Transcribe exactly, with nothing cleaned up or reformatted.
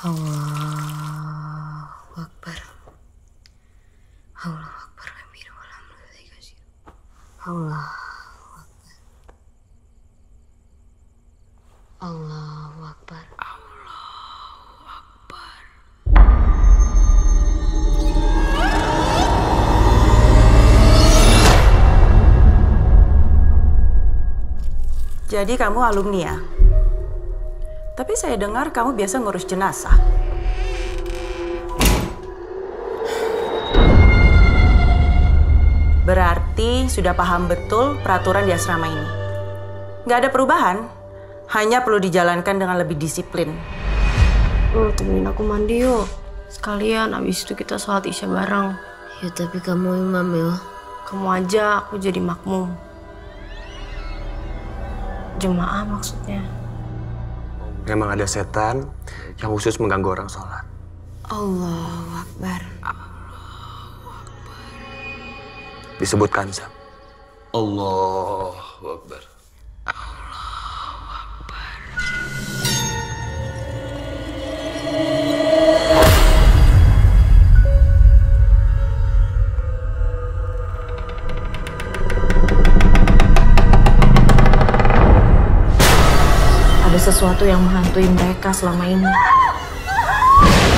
Allahu Akbar. Allahu Akbar. Allahu Akbar. Allahu Akbar. Allahu Akbar. Jadi kamu alumni ya? Tapi saya dengar kamu biasa ngurus jenazah. Berarti sudah paham betul peraturan di asrama ini. Nggak ada perubahan, hanya perlu dijalankan dengan lebih disiplin. Oh, temenin aku mandi yuk. Sekalian abis itu kita sholat isya bareng. Ya tapi kamu imam ya. Kamu aja, aku jadi makmum. Jemaah maksudnya. Memang ada setan yang khusus mengganggu orang sholat. Allahu Akbar. Disebutkan, Zam. Allahu Akbar. Ada sesuatu yang menghantui mereka selama ini.